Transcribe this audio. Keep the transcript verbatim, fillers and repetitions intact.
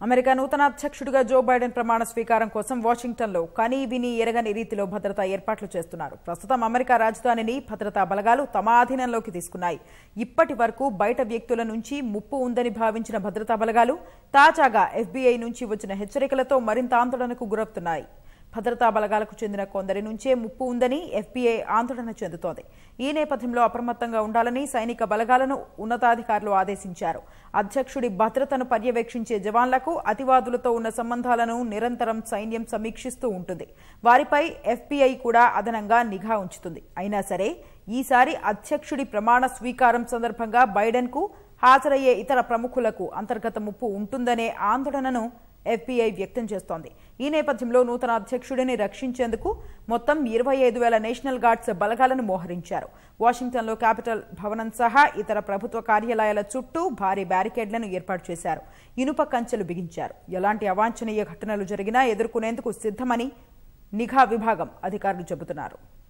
America నూతన అధ్యక్షుడిగా Joe Biden ప్రమాణ స్వీకారం కోసం వాషింగ్టన్లో కనీ విని ఎరగని రీతిలో భద్రతా ఏర్పాట్లు చేస్తున్నారు. ప్రస్తుతం అమెరికా రాజధానిని భద్రతా బలగాలు తమ ఆధీనంలోకి తీసుకున్నాయి. ఇప్పటి వరకు బయట వ్యక్తుల నుంచి ముప్పు ఉందని భావించిన భద్రతా బలగాలు తాజాగా ఎఫ్బీఐ నుంచి వచ్చిన హెచ్చరికలతో మరింత ఆందోళనకు గురవుతున్నాయి. భద్రతా బలగాలకు చెందిన కొందరి నుంచే ముప్పు ఉందని ఎఫ్బీఐ ఆందోళన చెందుతోంది. ఈ నేపథ్యంలో అప్రమత్తంగా ఉండాలని సైనిక బలగాలను ఉన్నతాధికారులు ఆదేశించారు. అధ్యక్షుడి భద్రతను పర్యవేక్షించే జవాన్లకు అతివాదులతో ఉన్న సంబంధాలను నిరంతరం సైన్యం సమీక్షిస్తూ ఉంటుంది. వారిపై ఎఫ్బీఐ కూడా అదనంగా నిఘా ఉంచుతుంది. అయినా సరే ఈసారి అధ్యక్షుడి ప్రమాణ స్వీకారం సందర్భంగా బైడెన్కు హాజరయ్యే ఇతర ప్రముఖులకు అంతర్గత ముప్పు ఉంటుందనే ఆందోళనను ఎఫ్బీఐ వ్యక్తం చేస్తోంది. ఈ నేపథ్యంలో నూతన అధ్యక్షుడిని రక్షించేందుకు మొత్తం ఇరవై ఐదు వేల నేషనల్ గార్డ్స్ బలగాలను మోహరించారు. వాషింగ్టన్లో క్యాపిటల్ భవనం సహా ఇతర ప్రభుత్వ కార్యాలయాల చుట్టూ భారీ బ్యారికేడ్లను ఏర్పాటు చేశారు. ఇనుప కంచెలు బిగించారు. ఎలాంటి అవాంఛనీయ ఘటనలు జరిగినా ఎదుర్కొనేందుకు సిద్ధమని నిఘా విభాగం అధికారులు చెబుతున్నారు.